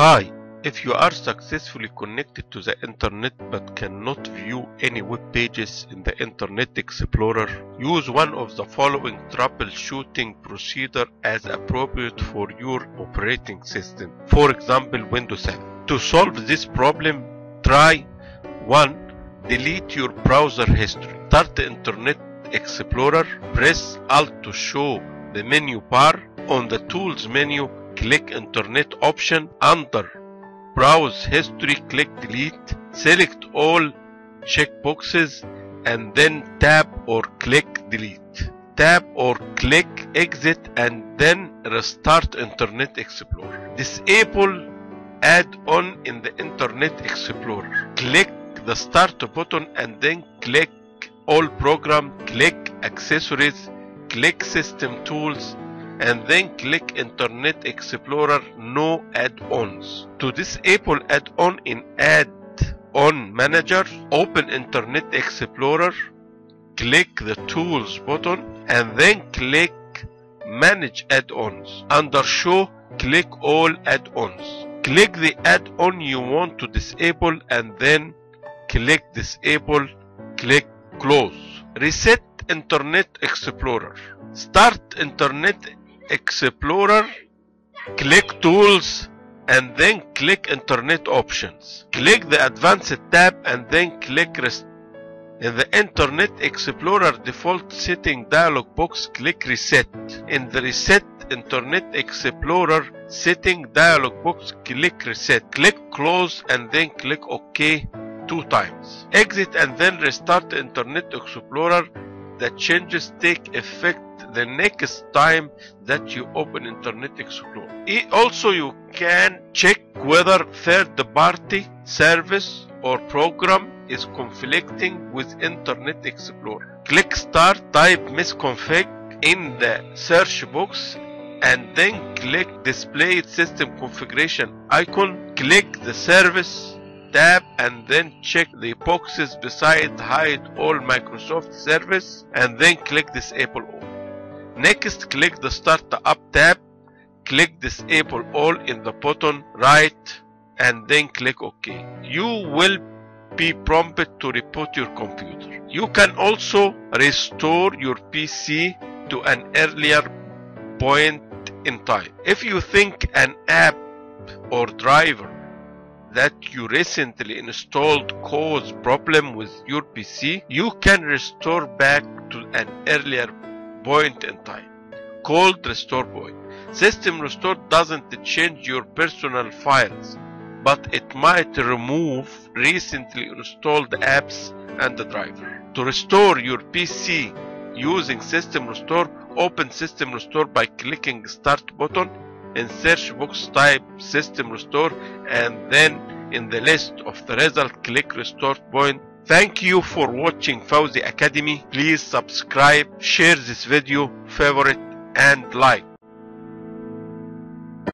Hi, if you are successfully connected to the internet but cannot view any web pages in the Internet Explorer, use one of the following troubleshooting procedures as appropriate for your operating system, for example Windows 7. To solve this problem, try 1. Delete your browser history. Start the Internet Explorer, press Alt to show the menu bar. On the Tools menu, click Internet option. Under Browse History, click Delete. Select all checkboxes and then tap or click Delete. Tap or click Exit and then restart Internet Explorer. Disable add-on in the Internet Explorer. Click the Start button and then click All Program, click Accessories, click System Tools, and then click Internet Explorer No Add-ons. To disable add-on in Add-on Manager, open Internet Explorer, click the Tools button, and then click Manage Add-ons. Under Show, click All Add-ons. Click the add-on you want to disable and then click Disable, click Close. Reset Internet Explorer. Start Internet Explorer, click Tools and then click Internet Options. Click the Advanced tab and then click Rest. In the Internet Explorer default setting dialog box, click Reset. In the Reset Internet Explorer setting dialog box, click Reset. Click Close and then click OK 2 times. Exit and then restart the Internet Explorer. The changes take effect the next time that you open Internet Explorer. Also, you can check whether third-party service or program is conflicting with Internet Explorer. Click Start, type misconfig in the search box and then click Display System Configuration icon. Click the Service tab and then check the boxes beside Hide All Microsoft Service and then click Disable All. Next, click the Start Up tab, click Disable All in the bottom right and then click OK. You will be prompted to reboot your computer. You can also restore your PC to an earlier point in time. If you think an app or driver that you recently installed caused problem with your PC, you can restore back to an earlier point in time, called Restore Point. System Restore doesn't change your personal files, but it might remove recently installed apps and the driver. To restore your PC using System Restore, open System Restore by clicking Start button. In search box, type System Restore and then in the list of the result, click Restore Point. Thank you for watching Fawzi Academy. Please subscribe, share this video, favorite and like.